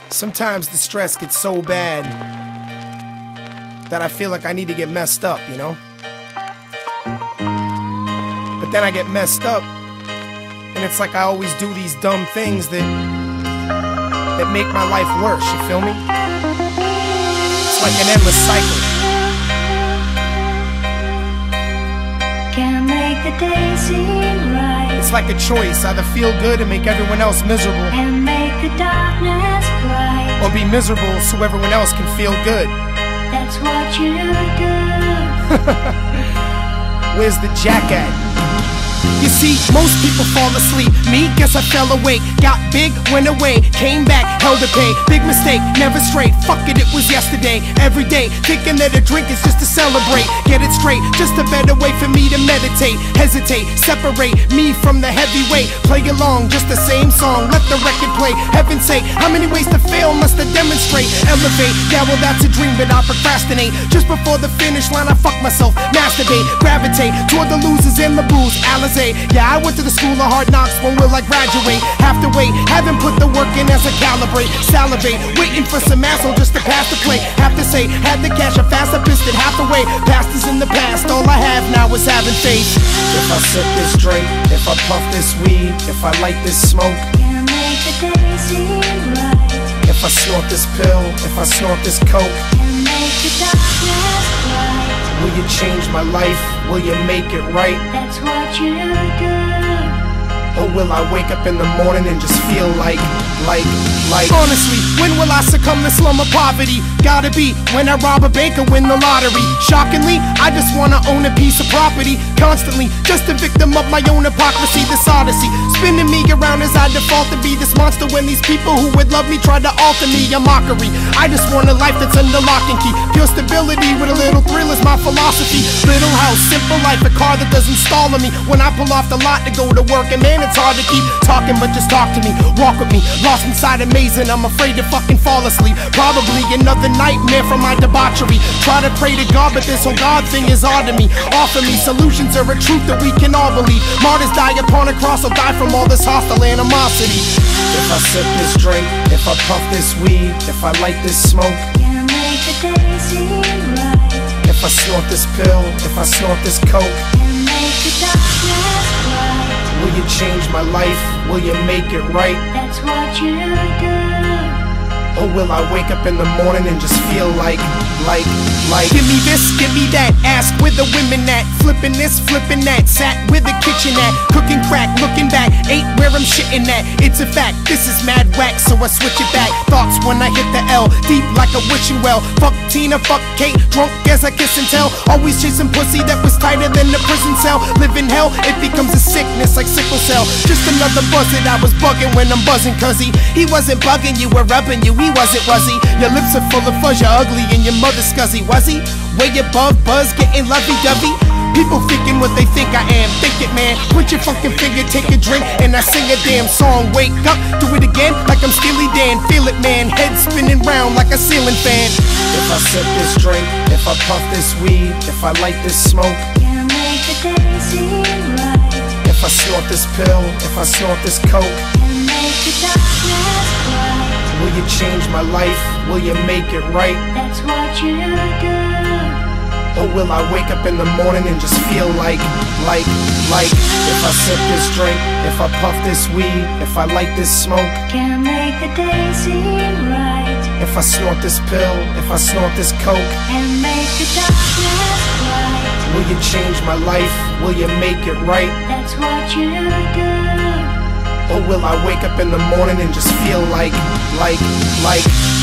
Sometimes the stress gets so bad that I feel like I need to get messed up, you know? But then I get messed up, and it's like I always do these dumb things that make my life worse, you feel me? It's like an endless cycle. Can't make the day seem right. It's like a choice, either feel good and make everyone else miserable, And make the darkness bright. or be miserable so everyone else can feel good. That's what you do. Where's the jack at? You see, most people fall asleep. Me, guess I fell awake. Got big, went away, came back, held a pay. Big mistake, never straight. Fuck it, it was yesterday. Every day, thinking that a drink is just to celebrate. Get it straight, just a better way for me to meditate. Hesitate, separate me from the heavyweight. Play along, just the same song. Let the record play. Heaven's sake, how many ways to fail must I demonstrate? Elevate, yeah, well that's a dream, but I'll procrastinate. Just before the finish line, I fuck myself. Masturbate, gravitate toward the losers and the booze. Alizé, yeah, I went to the school of hard knocks. When will I graduate? Have to wait, haven't put the work in as I calibrate. Salivate, waiting for some asshole just to pass the plate. Have to say, had the cash, I fast, I pissed it half away. Past is in the past, all I have now is having faith. If I sip this drink, if I puff this weed, if I light this smoke, Can't make the day seem right. if I snort this pill, if I snort this coke, Can't make the darkness bright. will you change my life? Will you make it right? That's what you do. Or will I wake up in the morning and just feel like honestly, when will I succumb to slum of poverty? Gotta be when I rob a bank or win the lottery. Shockingly, I just wanna own a piece of property. Constantly, just a victim of my own hypocrisy. This odyssey, spinning me around as I default to be this monster. When these people who would love me try to alter me, a mockery. I just want a life that's under lock and key. Pure stability with a little thrill is my philosophy. Little house, simple life, a car that doesn't stall on me. When I pull off the lot to go to work, and man, it's hard to keep talking, but just talk to me, walk with me. Lost inside amazing, I'm afraid to fucking fall asleep. Probably another nightmare from my debauchery. Try to pray to God, but this whole God thing is odd to me. Offer me solutions or a truth that we can all believe. Martyrs die upon a cross, I'll die from all this hostile animosity. If I sip this drink, if I puff this weed, if I light this smoke, Can't make the day seem right. if I snort this pill, if I snort this coke, Can't make the darkness bright. will you change my life? Will you make it right? That's what you do. Or will I wake up in the morning and just feel like give me this, give me that. Ask where the women at. Flipping this, flipping that. Sat where the kitchen at. Cooking crack, looking back. Ain't where I'm shitting at. It's a fact, this is mad whack, so I switch it back. Thoughts when I hit the L, deep like a wishing well. Fuck Tina, fuck Kate, drunk as I kiss and tell. Always chasing pussy that was tighter than the prison cell. Live in hell, it becomes a sickness like sickle cell. Just another buzz that I was bugging when I'm buzzing. Cause he wasn't bugging you or rubbing you, he wasn't, was he? Your lips are full of fuzz, you're ugly and your mother's scuzzy, was he? Way above buzz, getting lovey-dovey. People thinking what they think I am. Think it, man. Put your fucking finger, take a drink, and I sing a damn song. Wake up, do it again like I'm Steely Dan. Feel it, man. Head spinning round like a ceiling fan. If I sip this drink, if I puff this weed, if I light this smoke, Can't make the day seem right. if I snort this pill, if I snort this coke, Can't make the darkness bright. will you change my life? Will you make it right? That's what you do. Or will I wake up in the morning and just feel like if I sip this drink, if I puff this weed, if I light this smoke, Can't make the day seem right. if I snort this pill, if I snort this coke, And make the darkness bright. will you change my life? Will you make it right? That's what you do. Or will I wake up in the morning and just feel like